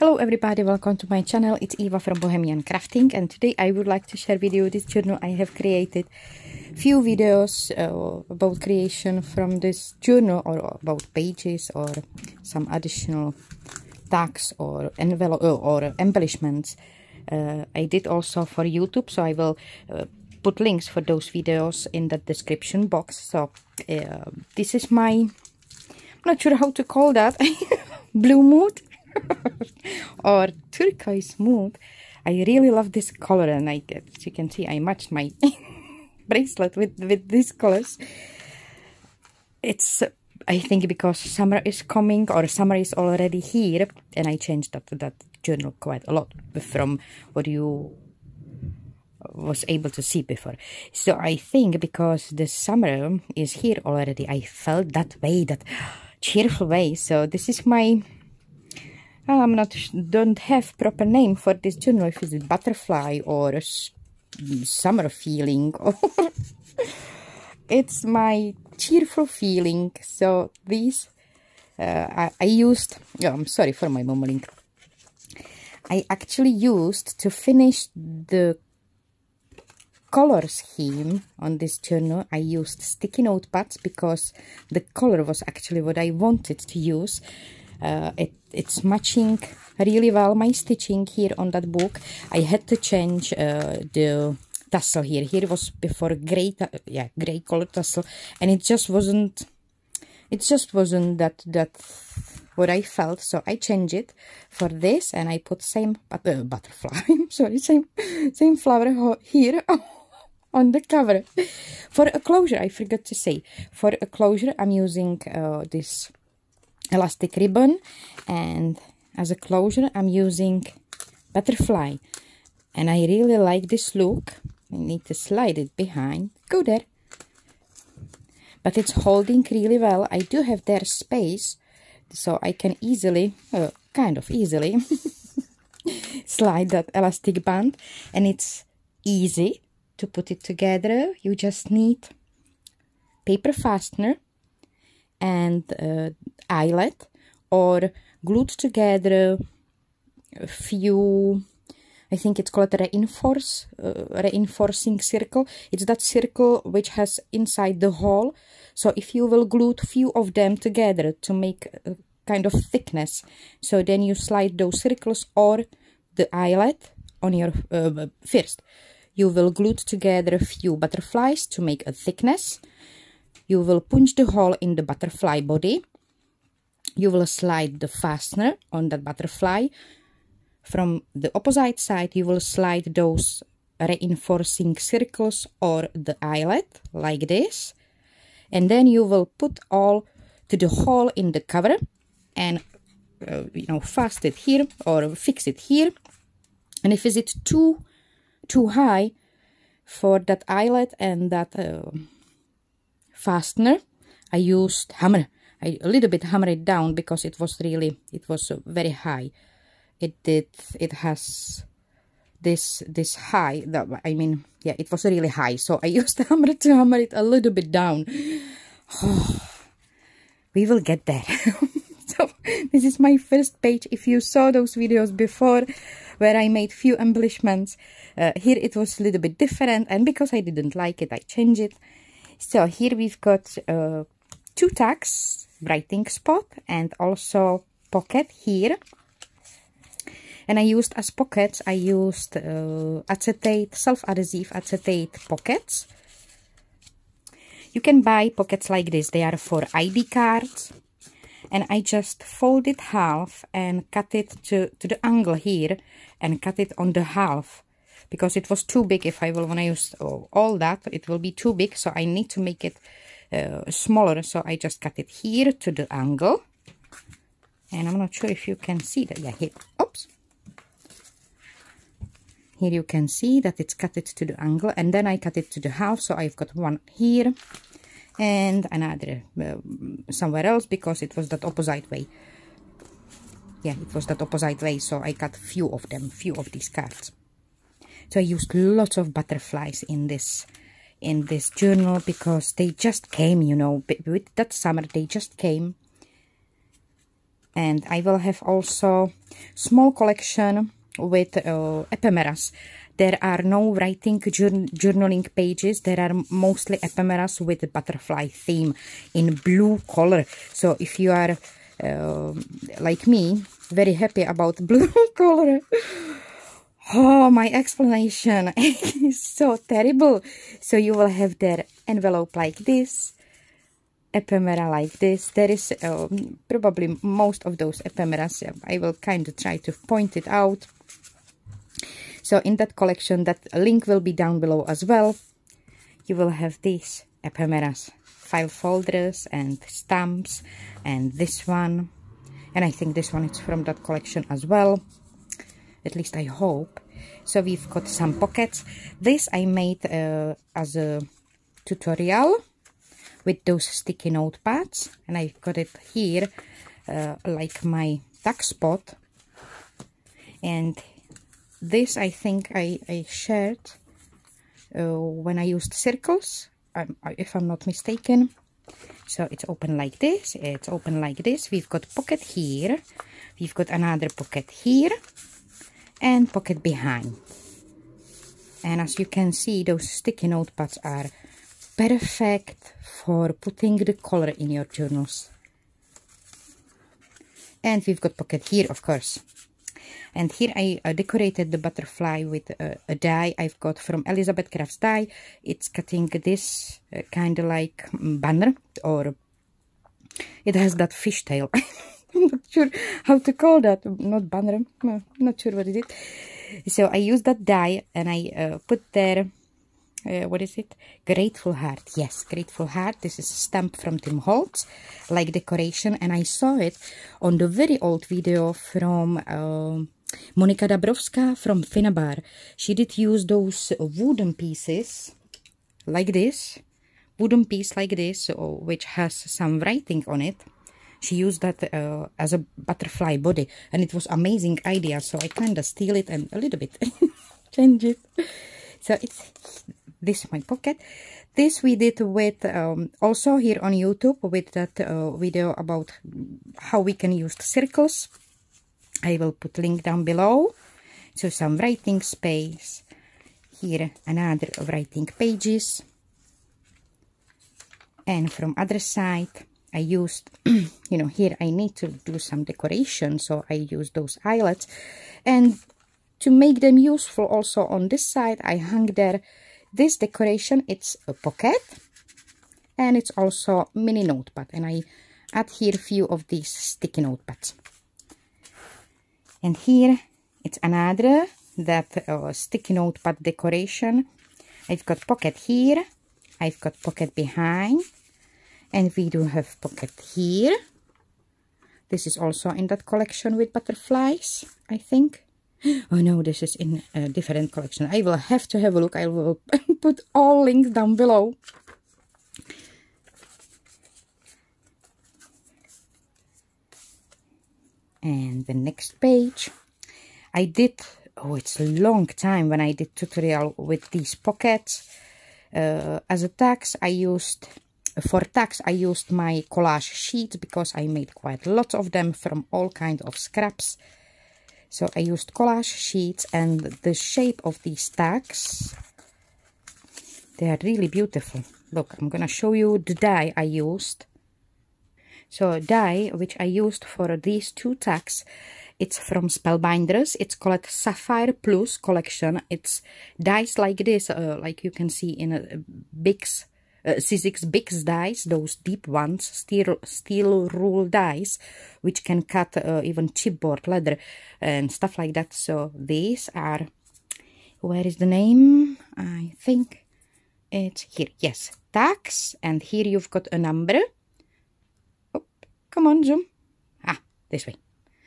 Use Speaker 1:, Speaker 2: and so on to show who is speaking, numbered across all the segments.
Speaker 1: Hello everybody, welcome to my channel. It's Eva from Bohemian Crafting, and today I would like to share with you this journal. I have created few videos about creation from this journal, or about pages or some additional tags or envelope or embellishments. I did also for YouTube, so I will put links for those videos in the description box. So this is my, I'm not sure how to call that, blue mood or turquoise mood. I really love this color, and as you can see, I matched my bracelet with these colors. It's I think because summer is coming, or summer is already here, and I changed that journal quite a lot from what you was able to see before. So I think because the summer is here already, I felt that way, that cheerful way. So this is my, don't have proper name for this journal, if it's a butterfly or a summer feeling, or it's my cheerful feeling. So these I used, I'm sorry for my mumbling, I actually used to finish the color scheme on this journal. I used sticky notepads because the color was actually what I wanted to use. It's matching really well my stitching here on that book. I had to change the tassel here. Here was before gray, gray color tassel, and it just wasn't that what I felt. So I changed it for this, and I put same butterfly. Sorry, same flower here on the cover. For a closure, I forgot to say, for a closure I'm using this elastic ribbon, and as a closure I'm using butterfly, and I really like this look. I need to slide it behind, go there, but it's holding really well. I do have there space, so I can easily, kind of easily slide that elastic band, and it's easy to put it together. You just need paper fastener and eyelet, or glued together a few, I think it's called reinforcing circle. It's that circle which has inside the hole. So if you will glue few of them together to make a kind of thickness, so then you slide those circles or the eyelet on your first. You will glue together a few butterflies to make a thickness. You will punch the hole in the butterfly body. You will slide the fastener on that butterfly. From the opposite side, you will slide those reinforcing circles or the eyelet like this. And then you will put all to the hole in the cover and, fasten it here or fix it here. And if it's too high for that eyelet and that fastener, I used hammer. I a little bit hammer it down because it was very high. It has this high, I mean, yeah, it was really high, so I used the hammer to hammer it a little bit down. We will get there. So this is my first page. If you saw those videos before where I made few embellishments, here it was a little bit different, and because I didn't like it, I changed it. So here we've got 2 tags, writing spot and also pocket here. And I used as pockets, I used acetate, self-adhesive acetate pockets. You can buy pockets like this. They are for ID cards. And I just fold it half and cut it to the angle here and cut it on the half, because it was too big. If I will want to use all that, it will be too big, so I need to make it smaller. So I just cut it here to the angle, and I'm not sure if you can see that. Yeah, here, oops, here you can see that it's cut it to the angle, and then I cut it to the half. So I've got one here and another somewhere else, because it was that opposite way. Yeah, it was that opposite way, so I cut few of them, few of these cards. So I used lots of butterflies in this journal, because they just came, with that summer, they just came. And I will have also small collection with ephemeras. There are no writing journaling pages. There are mostly ephemeras with a butterfly theme in blue color. So if you are like me, very happy about blue color. Oh, my explanation is so terrible. So you will have their envelope like this, ephemera like this. There is probably most of those ephemeras. I will kind of try to point it out. So in that collection, that link will be down below as well. You will have these ephemeras, file folders and stamps, and this one. And I think this one is from that collection as well. At least I hope. So we've got some pockets. This I made as a tutorial with those sticky notepads. And I got it here like my tuck spot. And this I think I shared when I used circles, if I'm not mistaken. So it's open like this, it's open like this. We've got pocket here, we've got another pocket here, and pocket behind. And as you can see, those sticky notepads are perfect for putting the color in your journals. And we've got pocket here, of course. And here I decorated the butterfly with a die I've got from Elizabeth Crafts die. It's cutting this kind of like banner, or it has that fishtail. I'm not sure how to call that. Not banner, not sure what is it. So I used that die and I put there, what is it? Grateful Heart. Yes, Grateful Heart. This is a stamp from Tim Holtz, like decoration. And I saw it on the very old video from Monika Dabrowska from Finabar. She did use those wooden pieces like this, wooden piece like this, which has some writing on it. She used that as a butterfly body, and it was amazing idea. So I kind of steal it and a little bit change it. So it's this my pocket. This we did with also here on YouTube with that video about how we can use circles. I will put link down below. So some writing space. Here another writing pages. And from other side I used, you know, here I need to do some decoration. So I use those eyelets. And to make them useful also on this side, I hung there this decoration. It's a pocket. And it's also mini notepad. And I add here a few of these sticky notepads. And here it's another that sticky notepad decoration. I've got pocket here, I've got pocket behind, and we do have pocket here. This is also in that collection with butterflies, I think. Oh no, this is in a different collection. I will have to have a look. I will put all links down below. And the next page, I did, oh, it's a long time when I did tutorial with these pockets. As a tags, I used, for tags, I used my collage sheets because I made quite a lot of them from all kinds of scraps. So I used collage sheets, and the shape of these tags, they are really beautiful. Look, I'm gonna show you the die I used. So die which I used for these two tags, it's from Spellbinders. It's called Sapphire Plus collection. It's dies like this, like you can see in a Bix, Sizzix Bix dies, those deep ones, steel rule dies, which can cut even chipboard leather and stuff like that. So these are, where is the name? I think it's here. Yes, tags, and here you've got a number. Come on, zoom. Ah, this way.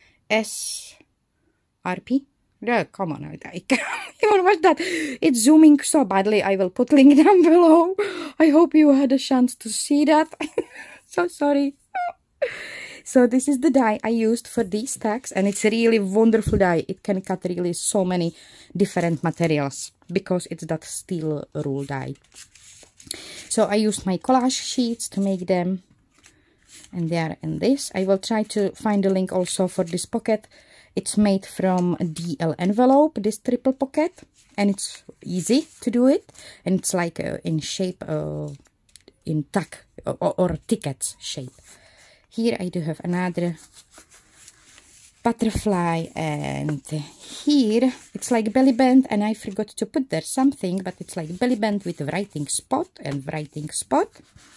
Speaker 1: SRP. Yeah, come on. I can't even watch that. It's zooming so badly. I will put link down below. I hope you had a chance to see that. So sorry. So this is the die I used for these tags, and it's a really wonderful die. It can cut really so many different materials because it's that steel rule die. So I used my collage sheets to make them. and they are in this. I will try to find a link also for this pocket. It's made from a DL envelope, this triple pocket, and it's easy to do it, and it's like in shape in tag or tickets shape. Here I do have another butterfly, and here it's like belly band, and I forgot to put there something, but it's like belly band with a writing spot and writing spot.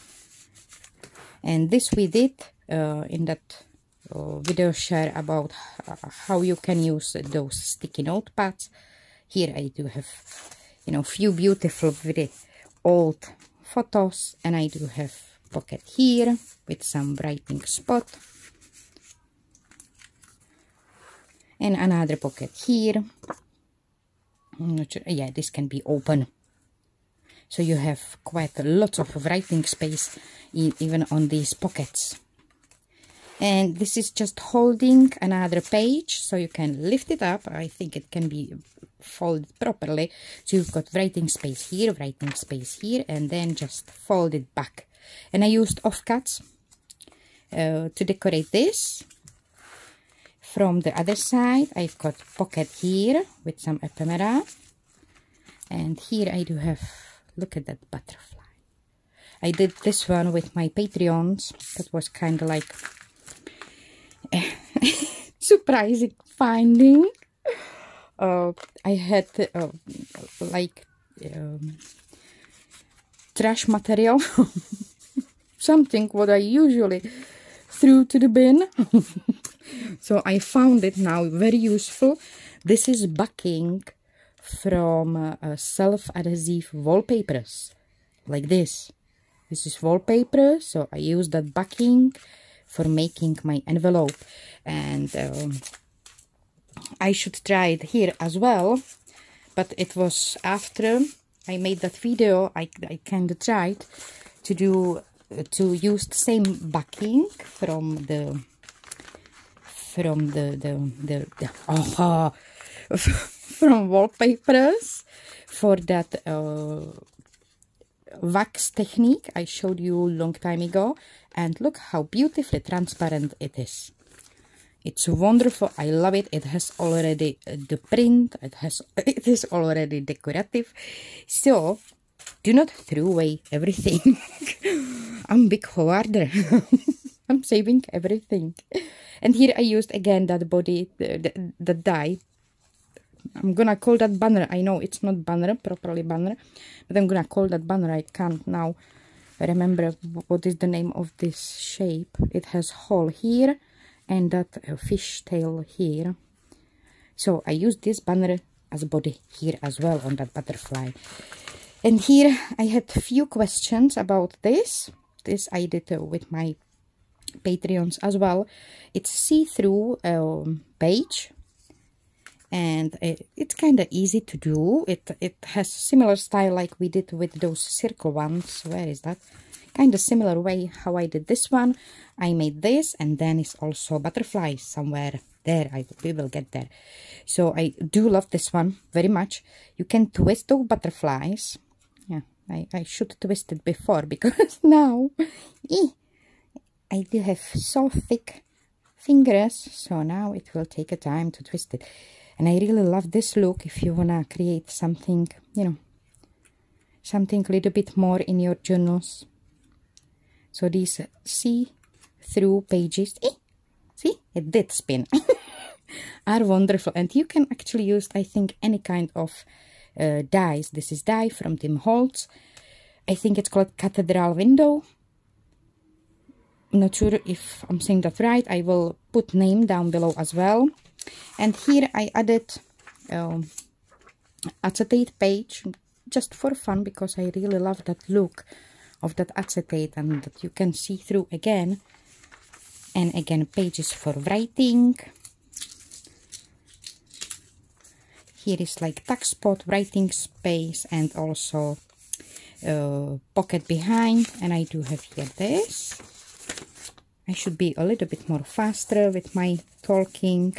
Speaker 1: And this we did in that video share about how you can use those sticky notepads. Here I do have, you know, few beautiful very old photos, and I do have pocket here with some writing spot, and another pocket here. I'm not sure. Yeah, this can be open, so you have quite a lot of writing space even on these pockets. And this is just holding another page, so you can lift it up. I think it can be folded properly. So you've got writing space here, writing space here, and then just fold it back. And I used offcuts to decorate this. From the other side, I've got pocket here with some ephemera. And here I do have, look at that butterfly. I did this one with my Patreons. That was kind of like surprising finding. I had like trash material, something what I usually threw to the bin. So I found it now very useful. This is backing from self-adhesive wallpapers, like this. This is wallpaper, so I use that backing for making my envelope. And I should try it here as well, but it was after I made that video. I kind of tried to do to use the same backing from the from wallpapers for that wax technique I showed you a long time ago. And look how beautifully transparent it is. It's wonderful. I love it. It has already the print. It is already decorative. So do not throw away everything. I'm big hoarder. I'm saving everything. And here I used again that body, the die. I'm gonna call that banner. I know it's not banner, properly banner, but I'm gonna call that banner. I can't now remember what is the name of this shape. It has hole here and that fish tail here. So I used this banner as body here as well on that butterfly. And here I had a few questions about this. This I did with my Patreons as well. It's see-through page, and it's kind of easy to do. It has similar style like we did with those circle ones. Where is that? Kind of similar way how I did this one. I made this, and then it's also butterflies somewhere there. We will get there. So I do love this one very much. You can twist those butterflies. Yeah, I should twist it before, because now I do have so thick fingers, so now it will take a time to twist it. And I really love this look if you wanna create something, you know, something a little bit more in your journals. So these see-through pages, see, it did spin, are wonderful. And you can actually use, I think, any kind of dies. This is die from Tim Holtz. I think it's called Cathedral Window. I'm not sure if I'm saying that right. I will put name down below as well. And here I added acetate page just for fun, because I really love that look of that acetate, and that you can see through again and again. Pages for writing. Here is like tuck spot, writing space, and also pocket behind. And I do have here this. I should be a little bit more faster with my talking.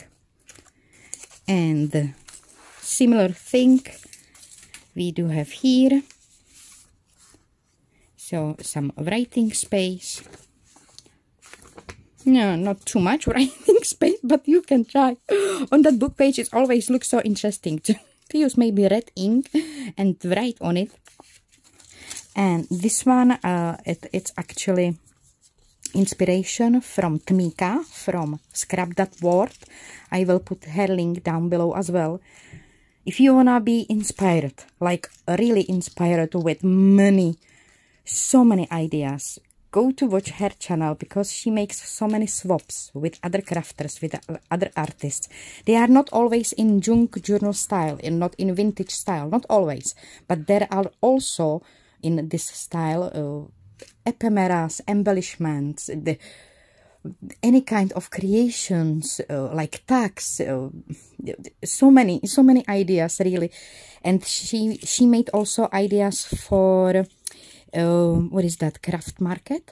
Speaker 1: And similar thing we do have here. So some writing space. No, not too much writing space, but you can try. On that book page, it always looks so interesting to use maybe red ink and write on it. And this one, it's actually inspiration from Tmika, from Scrap That Word. I will put her link down below as well. If you wanna be inspired, like really inspired with so many ideas, go to watch her channel, because she makes so many swaps with other crafters, with other artists. They are not always in junk journal style, and not in vintage style, not always, but there are also in this style ephemeras, embellishments, any kind of creations, like tags, so many ideas really. And she made also ideas for what is that, craft market?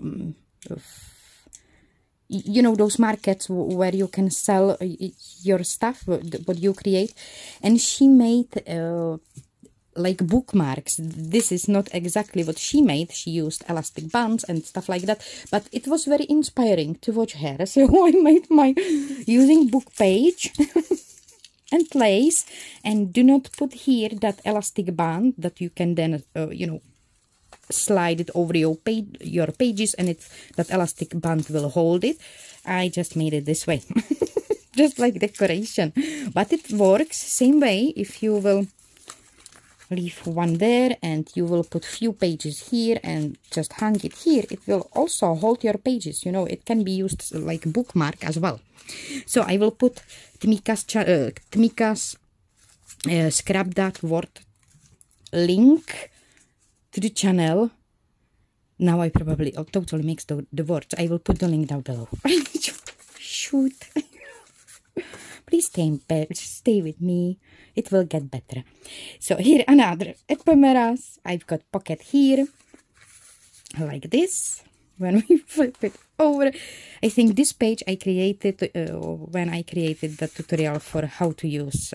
Speaker 1: You know, those markets where you can sell your stuff, what you create. And she made like bookmarks. This is not exactly what she made. She used elastic bands and stuff like that, but it was very inspiring to watch her. So I made my using book page and place, and do not put here that elastic band that you can then you know, slide it over your pages, and that elastic band will hold it. I just made it this way just like decoration, but it works same way. If you will leave one there and you will put few pages here and just hang it here, it will also hold your pages. You know, it can be used like bookmark as well. So I will put Tmika's Scrap That Word link to the channel. Now I probably totally mixed the words. I will put the link down below. Shoot. Please stay with me. It will get better. So here another ephemeras. I've got pocket here, like this. When we flip it over, I think this page I created when I created the tutorial for how to use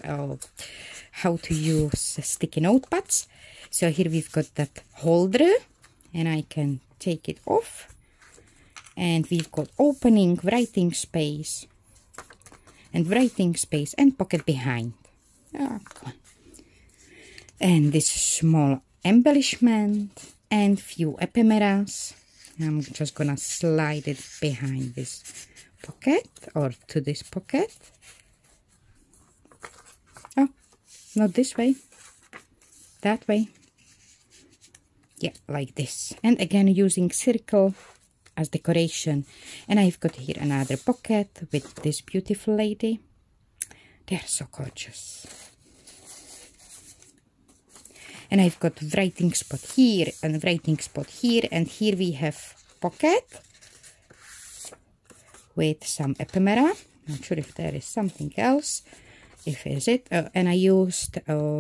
Speaker 1: sticky notepads. So here we've got that holder, and I can take it off. And we've got opening, writing space, and pocket behind. Oh, come on. And this small embellishment and few ephemeras. I'm just gonna slide it behind this pocket, or to this pocket. Oh, not this way, that way. Yeah, like this. And again, using circle as decoration. And I've got here another pocket with this beautiful lady. They're so gorgeous. And I've got writing spot here and writing spot here. And here we have pocket with some ephemera. Not sure if there is something else. If is it. And I used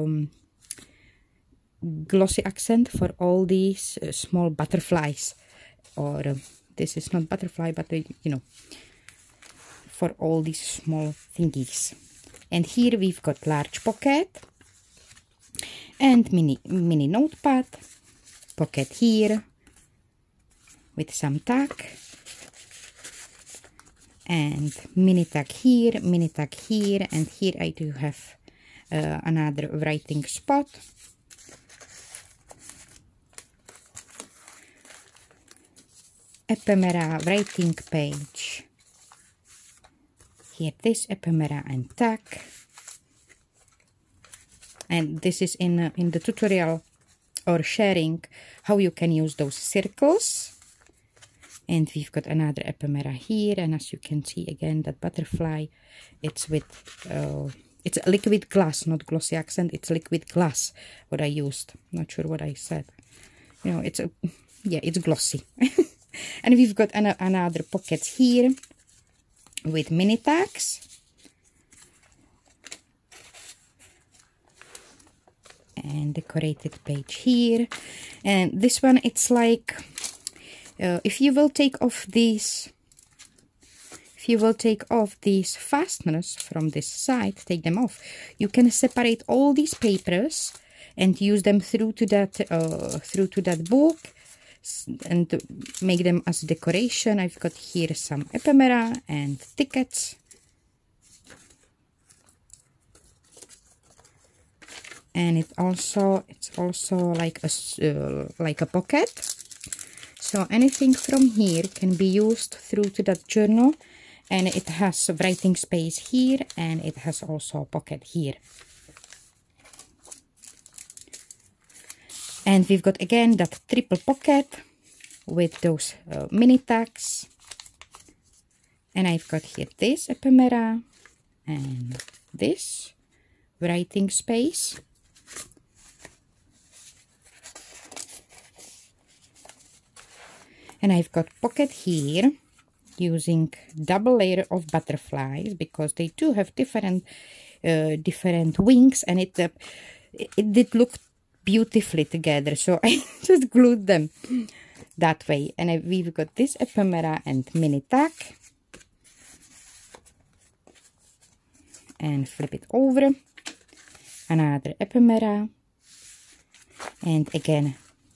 Speaker 1: glossy accent for all these small butterflies. Or this is not butterfly, but you know, for all these small thingies. And here we've got large pocket and mini notepad, pocket here with some tag, and mini tag here, and here I do have another writing spot. Ephemera writing page. Here this ephemera and tag. And this is in the tutorial or sharing how you can use those circles. And we've got another ephemera here, and as you can see again, that butterfly, it's with it's liquid glass, not glossy accent, it's liquid glass what I used. Not sure what I said. You know, it's glossy. And we've got another pockets here with mini tags. And decorated page here. And this one, it's like, if you will take off these fasteners from this side, take them off, you can separate all these papers and use them through to that book, and to make them as decoration, I've got here some ephemera and tickets. And it's also like a pocket. So anything from here can be used through to that journal, and it has a writing space here, and it has also a pocket here. And we've got again that triple pocket with those mini tags. And I've got here this ephemera and this writing space. And I've got pocket here using double layer of butterflies, because they do have different wings, and it did look beautifully together, so I just glued them that way. And we've got this ephemera and mini tag, and flip it over, another ephemera, and again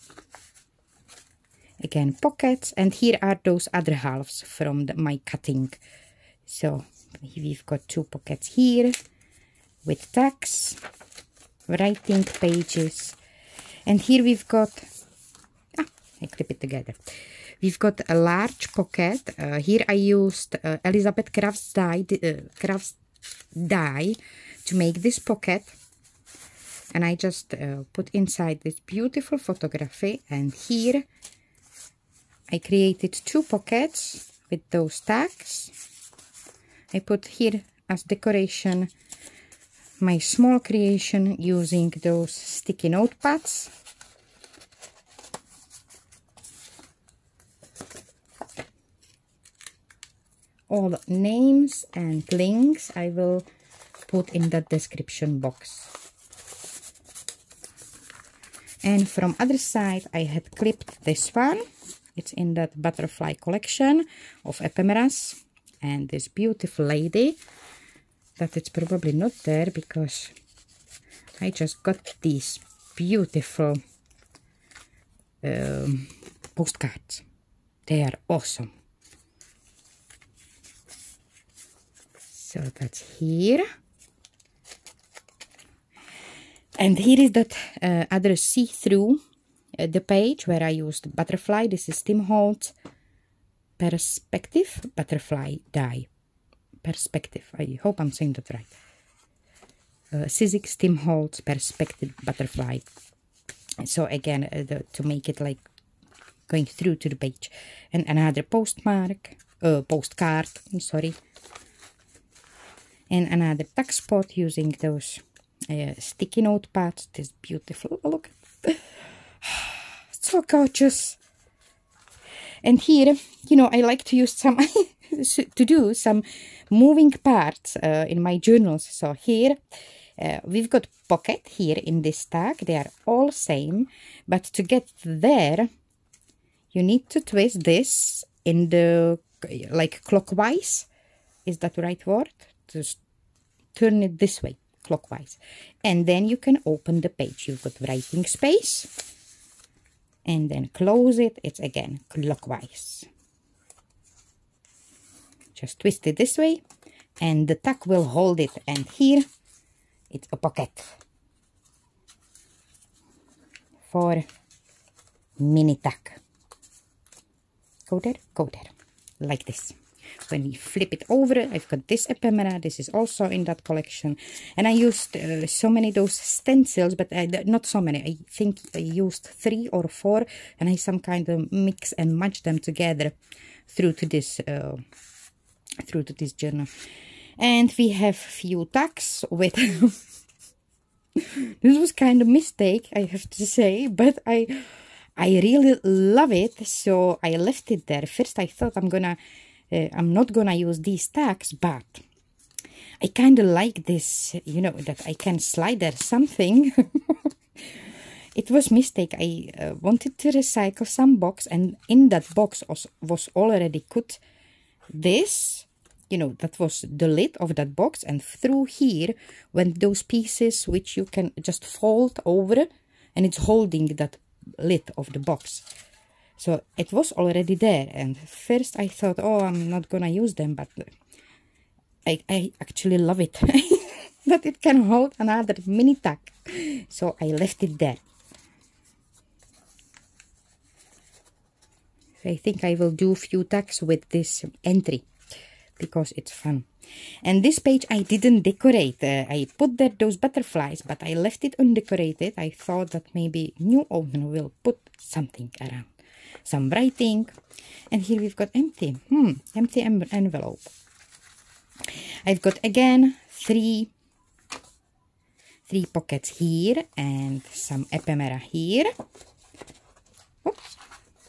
Speaker 1: pockets. And here are those other halves from my cutting. So we've got two pockets here with tags, writing pages, and here we've got I clip it together. We've got a large pocket. Here I used Elizabeth Crafts die to make this pocket, and I just put inside this beautiful photography. And here I created two pockets with those tags. I put here as decoration my small creation using those sticky notepads. All names and links I will put in the description box. And from other side I had clipped this one. It's in that butterfly collection of ephemeras, and this beautiful lady that it's probably not there because I just got these beautiful postcards. They are awesome. So that's here. And here is that other see-through, the page where I used butterfly. This is Tim Holtz Perspective butterfly die. Perspective, I hope I'm saying that right. Sizzix Tim Holtz Perspective butterfly. So again, to make it like going through to the page. And another postcard, I'm sorry. And another tuck spot using those sticky notepads. This beautiful, look. So gorgeous. And here, you know, I like to use some to do some moving parts in my journals. So here we've got pocket here in this tag. They are all same, but to get there you need to twist this in the like clockwise. Is that the right word? Just turn it this way, clockwise, and then you can open the page. You've got writing space, and then close it. It's again clockwise. Just twist it this way, and the tag will hold it. And here, it's a pocket for mini tag. Go there, like this. When we flip it over, I've got this ephemera. This is also in that collection. And I used so many those stencils, but not so many. I think I used 3 or 4, and I some kind of mix and match them together through to this journal. And we have few tags with this was kind of mistake, I have to say, but I really love it, so I left it there. First I thought I'm not gonna use these tags, but I kind of like this, you know, that I can slide there something. It was mistake. I wanted to recycle some box, and in that box was already cut this, you know, that was the lid of that box, and through here went those pieces which you can just fold over, and it's holding that lid of the box. So it was already there, and first I thought, oh, I'm not gonna use them, but I actually love it. That it can hold another mini tag. So I left it there. So I think I will do a few tags with this entry because it's fun. And this page I didn't decorate. I put there those butterflies, but I left it undecorated. I thought that maybe new owner will put something around. Some writing. And here we've got empty. Empty envelope. I've got again three pockets here and some ephemera here. Oops.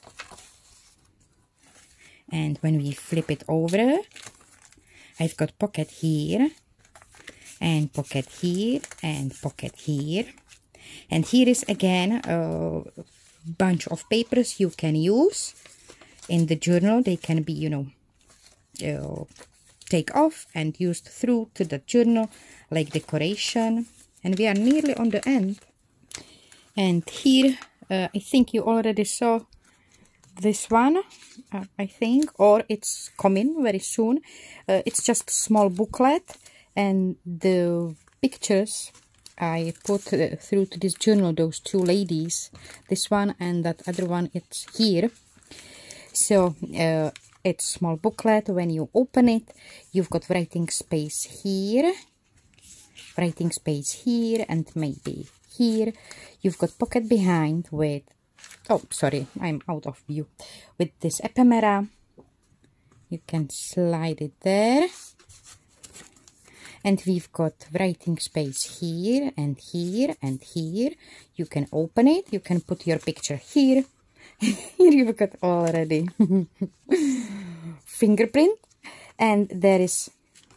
Speaker 1: And when we flip it over, I've got pocket here, and pocket here, and pocket here. And here is again a bunch of papers you can use in the journal. They can be, you know, take off and used through to the journal like decoration. And we are nearly on the end. And here, I think you already saw this one, I think, or it's coming very soon. It's just a small booklet, and the pictures I put through to this journal, those two ladies, this one and that other one, it's here. So it's small booklet. When you open it, you've got writing space here, writing space here, and maybe here. You've got pocket behind with, oh, sorry, I'm out of view. With this ephemera, you can slide it there. And we've got writing space here and here and here. You can open it. You can put your picture here. Here you've got already fingerprint. And there is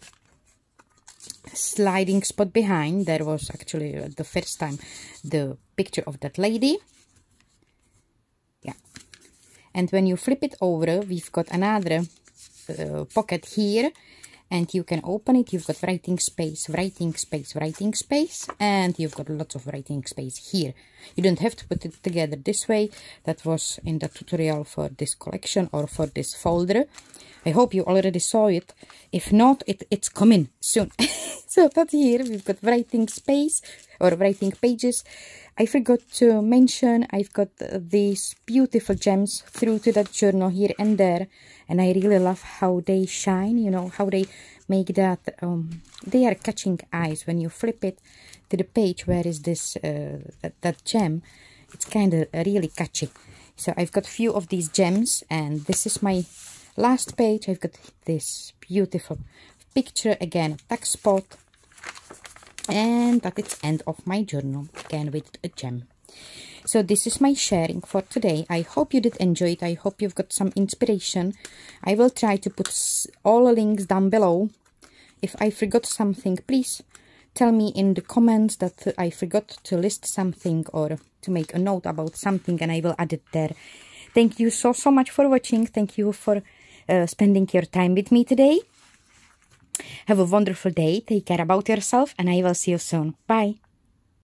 Speaker 1: sliding spot behind. There was actually the first time the picture of that lady. Yeah. And when you flip it over, we've got another pocket here, and you can open it. You've got writing space, writing space, writing space, and you've got lots of writing space here. You don't have to put it together this way. That was in the tutorial for this collection or for this folder. I hope you already saw it. If not, it's coming soon. So that's here. We've got writing space or writing pages. I forgot to mention I've got these beautiful gems through to that journal here and there. And I really love how they shine, you know, how they make that, they are catching eyes. When you flip it to the page where is this, that gem, it's kind of really catchy. So I've got a few of these gems, and this is my last page. I've got this beautiful picture, again, tag spot. And that is end of my journal, again with a gem. So this is my sharing for today. I hope you did enjoy it. I hope you've got some inspiration. I will try to put all the links down below. If I forgot something, please tell me in the comments that I forgot to list something or to make a note about something, and I will add it there. Thank you so much for watching. Thank you for spending your time with me today. Have a wonderful day. Take care about yourself, and I will see you soon. Bye.